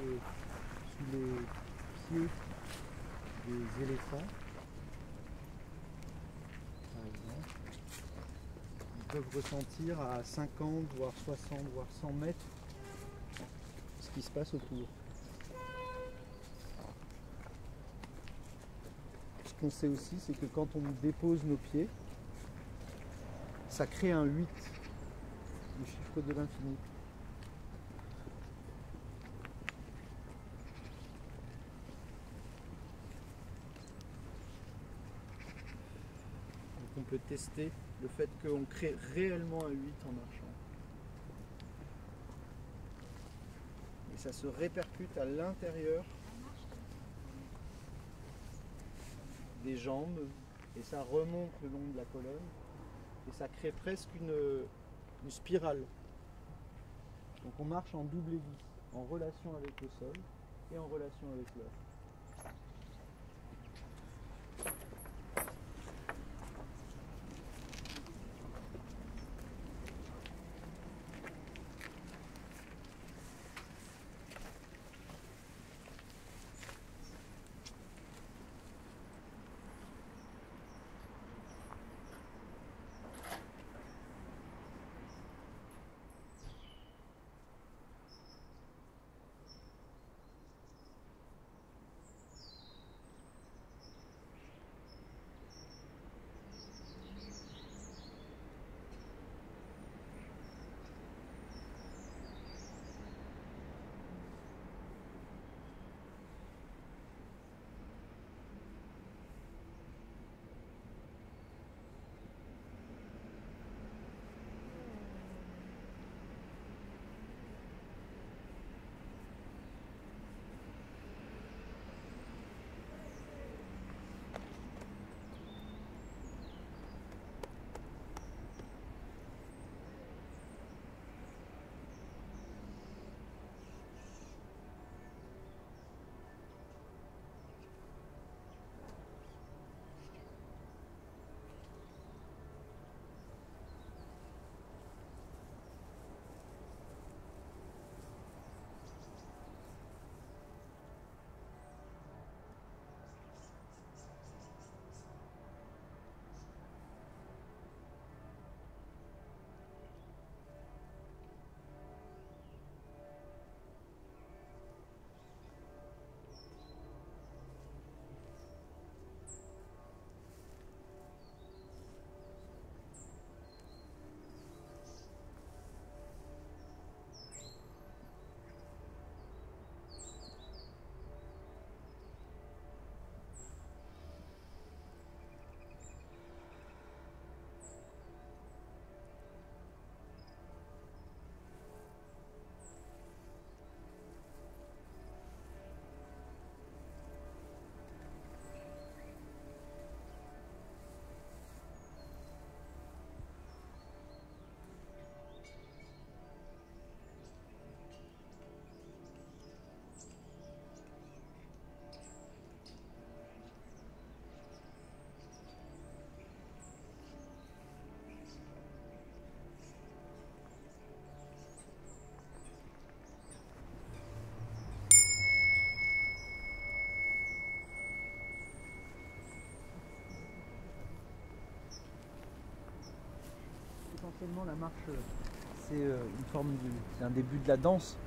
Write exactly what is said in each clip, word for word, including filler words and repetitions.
euh, sous les pieds des éléphants, par exemple. Ils peuvent ressentir à cinquante, voire soixante, voire cent mètres ce qui se passe autour. Ce qu'on sait aussi, c'est que quand on dépose nos pieds, ça crée un huit, le chiffre de l'infini. Donc on peut tester le fait qu'on crée réellement un huit en marchant. Et ça se répercute à l'intérieur des jambes et ça remonte le long de la colonne et ça crée presque une, une spirale. Donc on marche en double hélice, en relation avec le sol et en relation avec l'air. Essentiellement, la marche, c'est une forme de, c'est un début de la danse.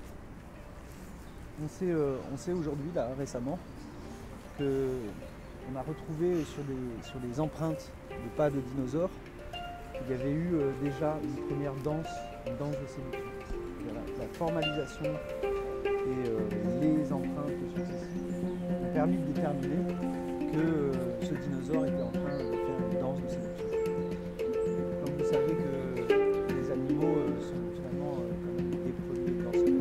On sait, euh, on sait aujourd'hui, là, récemment, que on a retrouvé sur des, sur des empreintes de pas de dinosaures qu'il y avait eu euh, déjà une première danse, une danse de séduction. La, la formalisation et euh, les empreintes successives ont permis de déterminer que euh, ce dinosaure était en train de faire une danse de séduction. Comme vous savez que les animaux euh, sont finalement euh, quand même des produits de danse.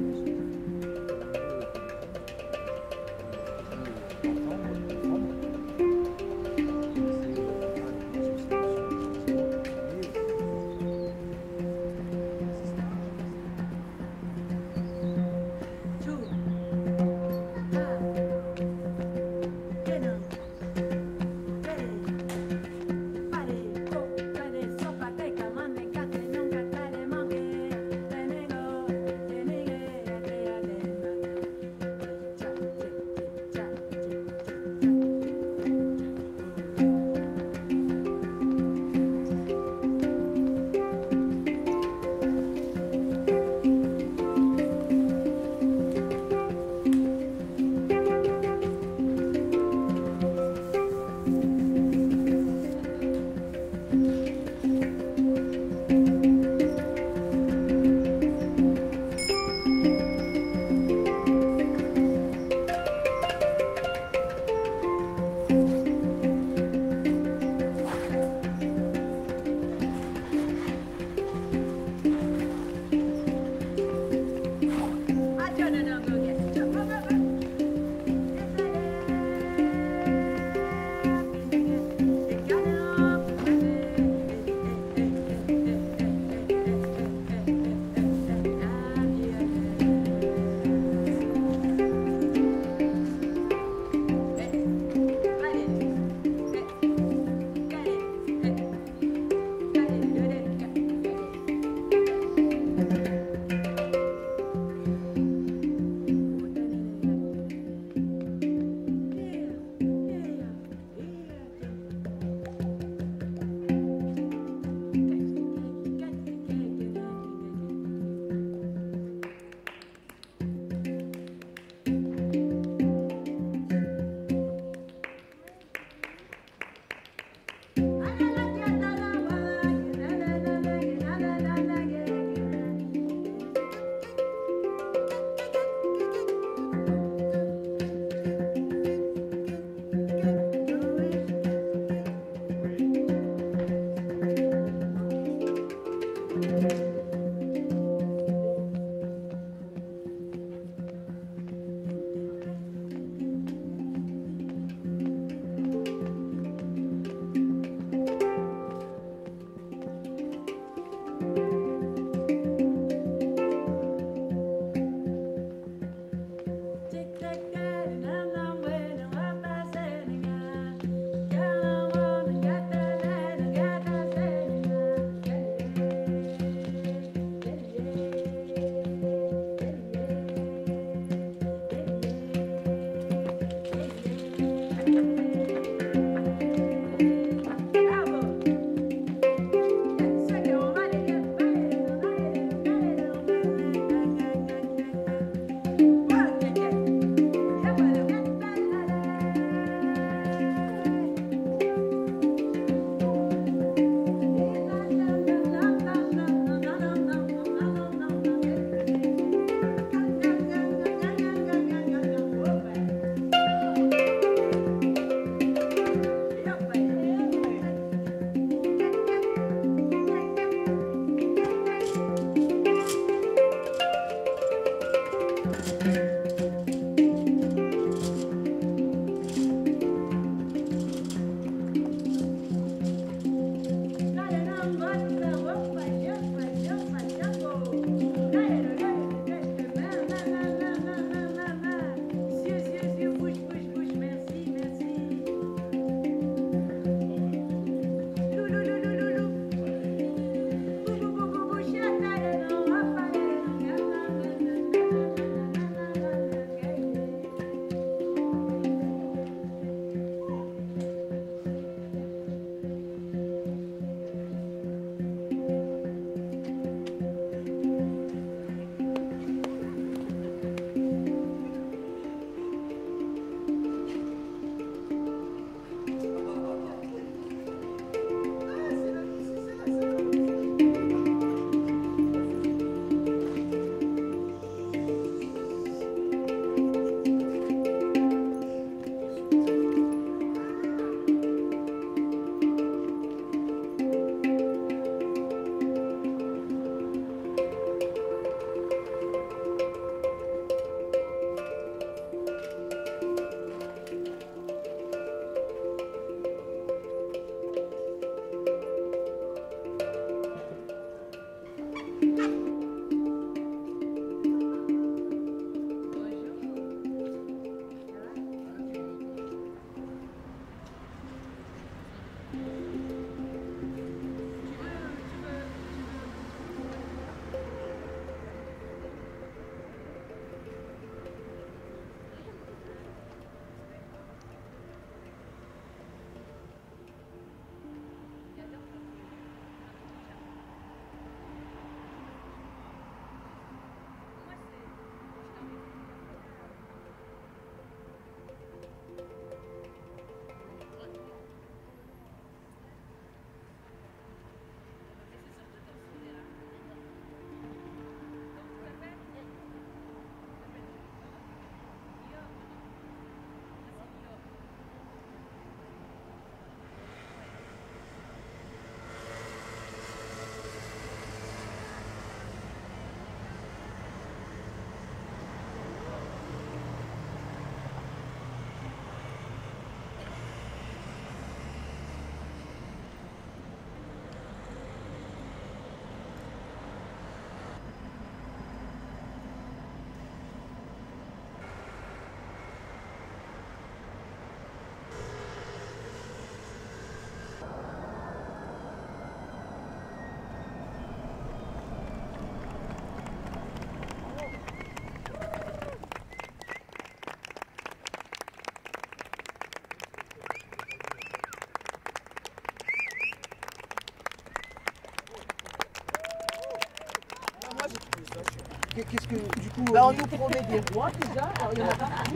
Qu'est-ce que, du coup... Ben, on nous promet des rois déjà, alors il y en a partout.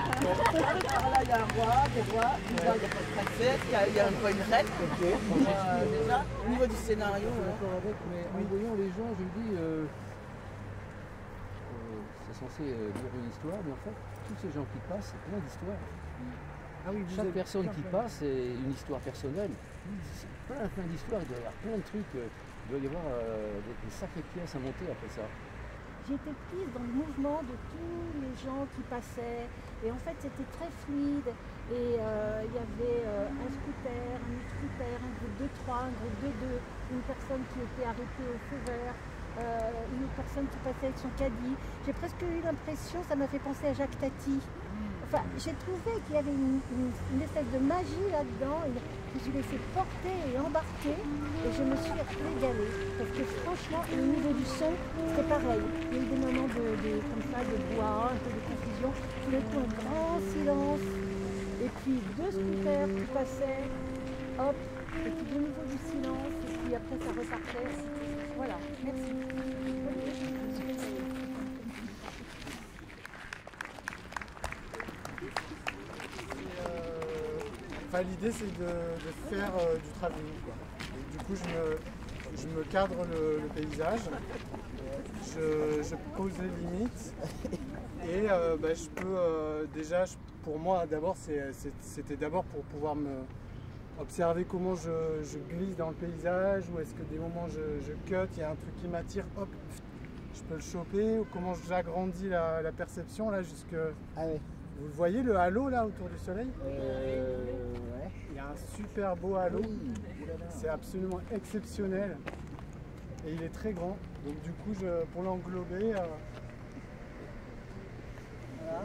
Alors là, il y a un roi, des rois, déjà, il n'y a pas de princesse, il y a, il y a pas une reine. Okay. Euh, déjà, au niveau du scénario... Je suis d'accord avec, mais en voyant les gens, je me dis... Euh, euh, c'est censé dire une histoire, mais en fait, tous ces gens qui passent, c'est plein d'histoires. Ah oui, Chaque personne qui passe, c'est une histoire personnelle. C'est plein, plein d'histoires, il doit y avoir plein de trucs. Il doit y avoir euh, des, des sacrées pièces à monter après ça. J'étais prise dans le mouvement de tous les gens qui passaient et en fait c'était très fluide et euh, il y avait euh, un scooter, un e-scooter, un groupe de trois, un groupe de deux, une personne qui était arrêtée au feu vert, euh, une autre personne qui passait avec son caddie. J'ai presque eu l'impression, ça m'a fait penser à Jacques Tati. Enfin, j'ai trouvé qu'il y avait une, une, une espèce de magie là-dedans. Je me suis laissée porter et embarquer et je me suis régalée. Parce que franchement, au niveau du son, c'était pareil. Il y a eu des moments de, de, comme ça, de bois, un peu de confusion. Tout d'un coup, un grand silence. Et puis deux scooters qui passaient, hop, et puis de nouveau du silence. Et puis après, ça repartait. Voilà, merci. Enfin, l'idée c'est de, de faire euh, du travelling, quoi. Et du coup je me, je me cadre le, le paysage, je, je pose les limites et euh, bah, je peux euh, déjà, je, pour moi d'abord c'était d'abord pour pouvoir me observer comment je, je glisse dans le paysage, ou est-ce que des moments je, je cut, il y a un truc qui m'attire, hop, je peux le choper, ou comment j'agrandis la, la perception là jusque. Ah ouais. Vous le voyez le halo là autour du soleil? Euh, ouais. Il y a un super beau halo, c'est absolument exceptionnel et il est très grand. Donc du coup, je, pour l'englober, euh, voilà.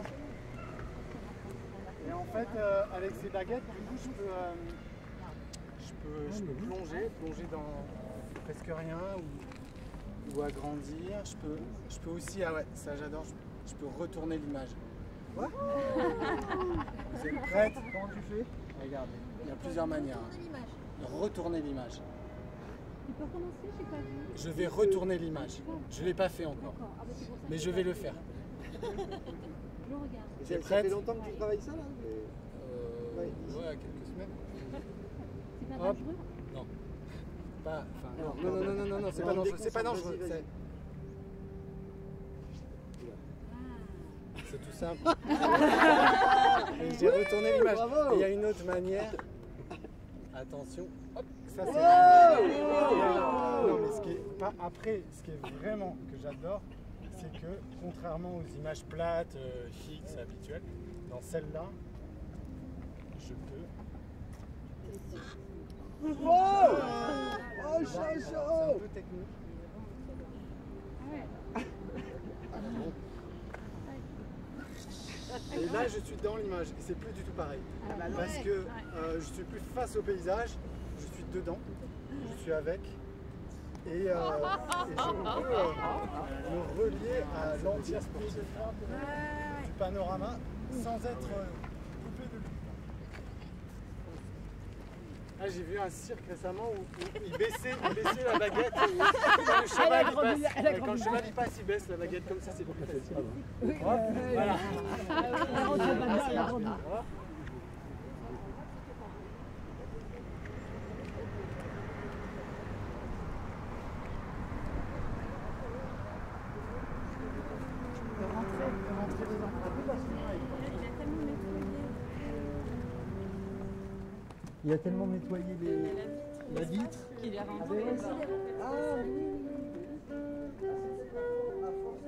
Et en fait, euh, avec ces baguettes, du coup, je peux, euh, je peux, je peux plonger, plonger dans presque rien ou, ou agrandir. Je peux, je peux aussi, ah ouais, ça j'adore, je, je peux retourner l'image. Quoi? Vous êtes prête? Comment tu fais? Regardez, il y a plusieurs manières de retourner l'image. Tu peux recommencer, je n'ai pas vu. Je vais retourner l'image. Je ne l'ai pas fait encore, D'accord. Ah bah c'est pour ça mais que je vais le faire. je regarde. Tu es Ça prête? fait longtemps que tu travailles ça là? Euh, Ouais. ouais, quelques semaines. C'est pas Hop. dangereux? Non. Pas, enfin, Alors, non, non, non, non, non, non, c'est non, pas dangereux. déconcentre, C'est pas dangereux. vas-y, vas-y. c'est- C'est tout simple. Et j'ai retourné l'image. Bravo. Et il y a une autre manière. Attention. Hop, ça c'est. Oh. Non, mais ce qui est pas après, ce qui est vraiment que j'adore, c'est que contrairement aux images plates, euh, fixes, habituelles, dans celle-là, je peux. Oh, oh, Là, chaud, alors, c'est un chaud. peu technique. Et là, je suis dans l'image et c'est plus du tout pareil. Parce que euh, je suis plus face au paysage, je suis dedans, je suis avec. Et, euh, et je peux euh, me relier à l'entièreté du panorama sans être euh, coupé de lui. Ah, j'ai vu un cirque récemment où, où il, baissait, il baissait la baguette. Quand le cheval il passe, ouais, quand le cheval il passe, il baisse la baguette comme ça, c'est plus facile. Hop, voilà. Hop. Il a tellement nettoyé les... la vitre Qu'il est Ah, rentré. ben ouais, ça- ah oui, oui, oui. À force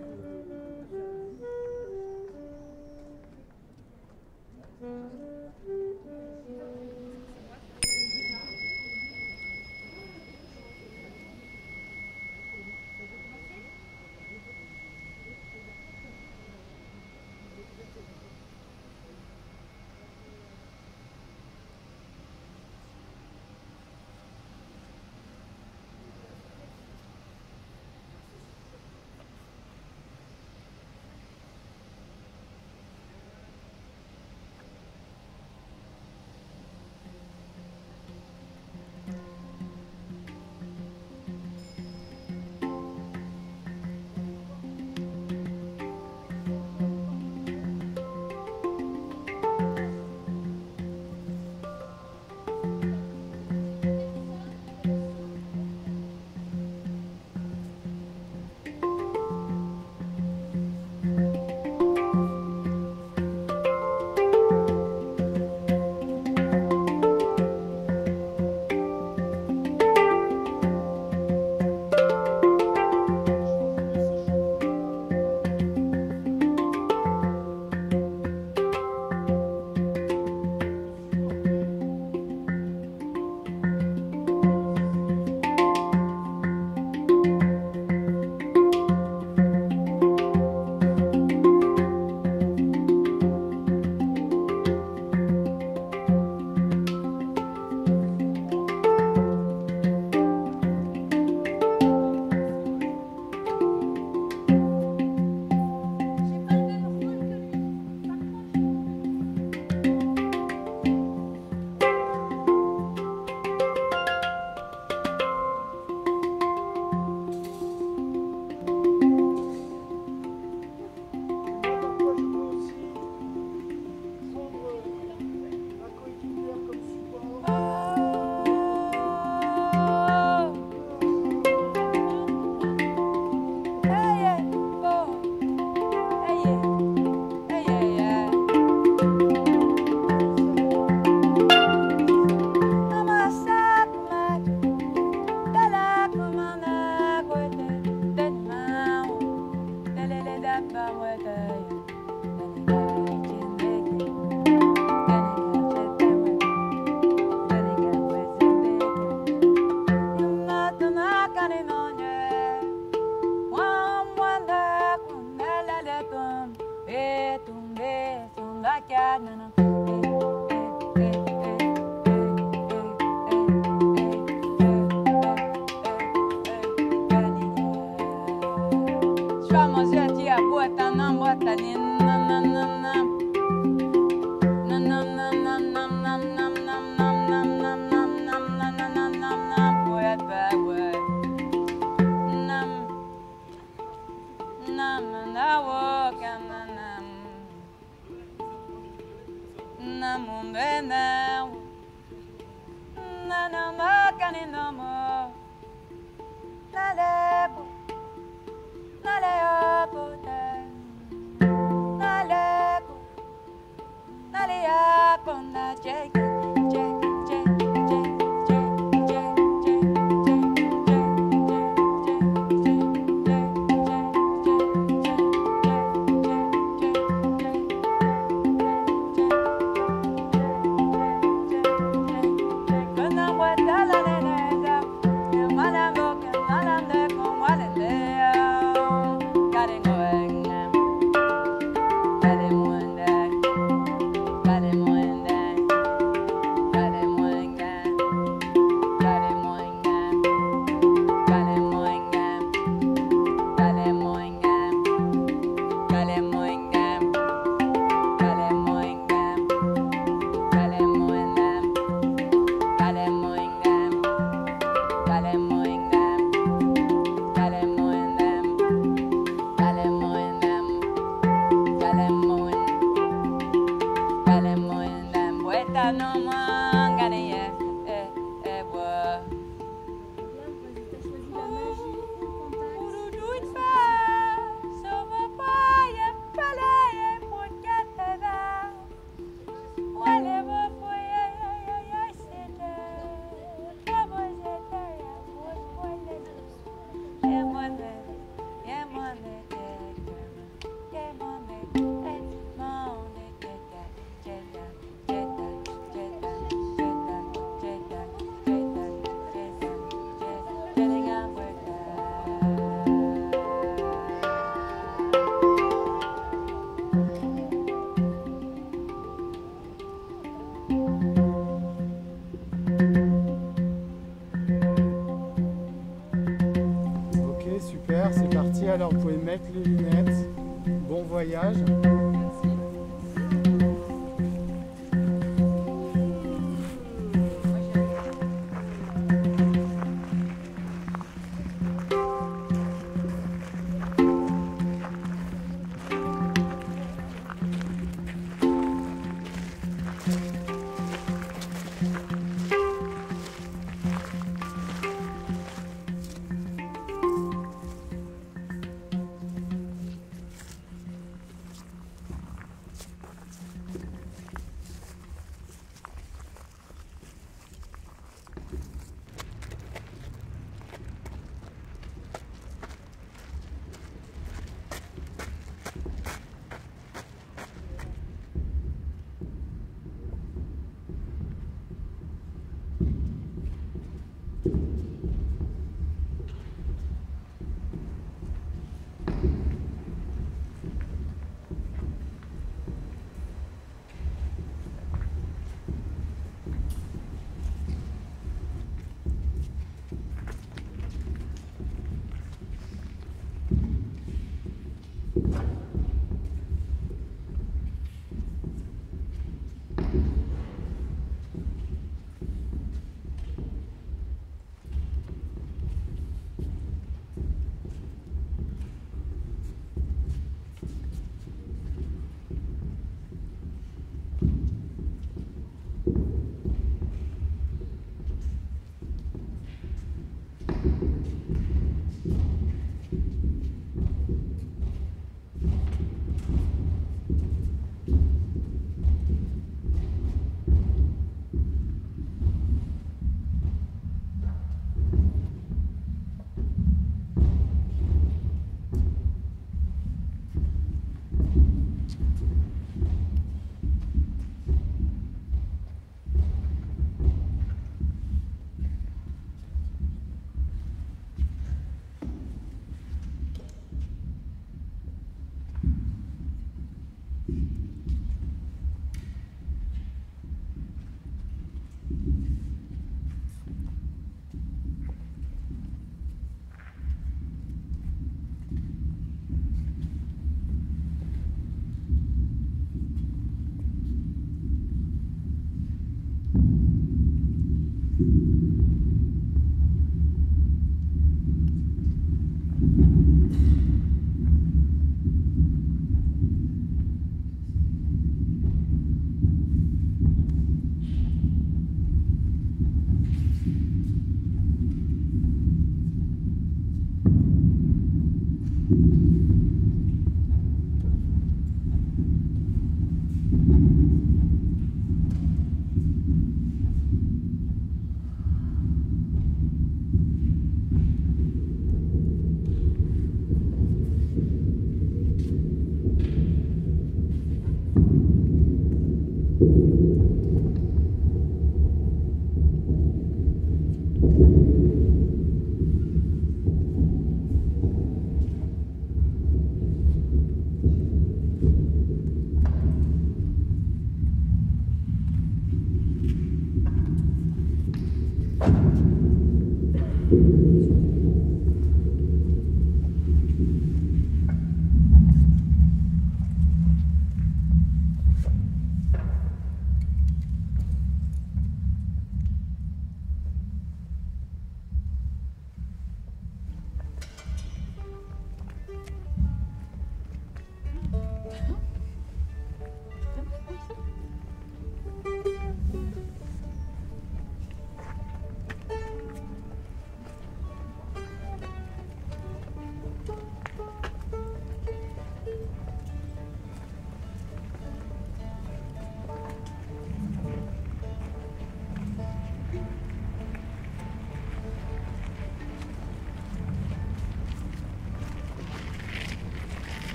Alors vous pouvez mettre les lunettes. Bon voyage.